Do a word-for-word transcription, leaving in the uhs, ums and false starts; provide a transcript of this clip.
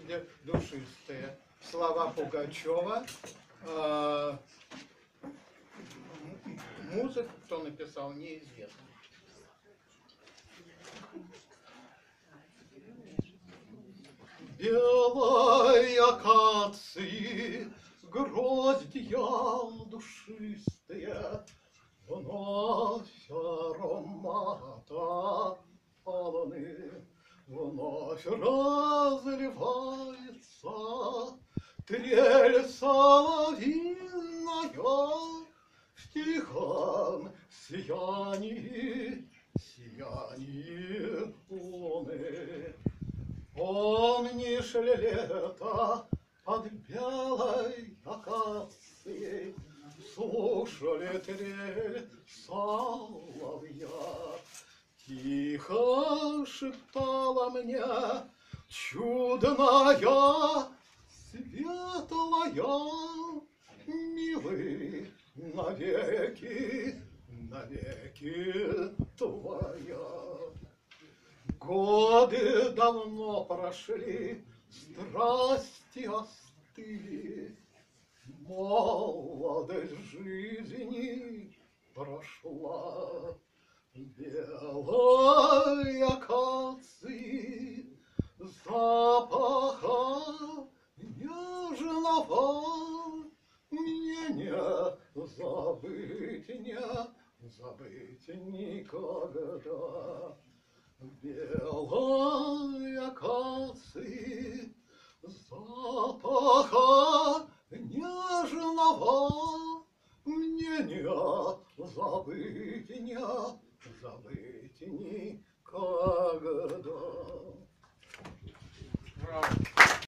душистые. Слова Пугачева. Э, музыку, кто написал, неизвестно. Белой акации гроздья душистые вновь аромата полны, вновь разливается трель соловьиная в тихом сиянии, сиянии луны. Помнишь ли лето под белой акацией, слушали трель соловья? Тихо шептала мне чудная, светлая, милый, навеки, навеки твоя. Годы давно прошли, страсти остыли, молодость жизни прошла. Белой акации запаха нежного мне не забыть, не забыть никогда. Белой акации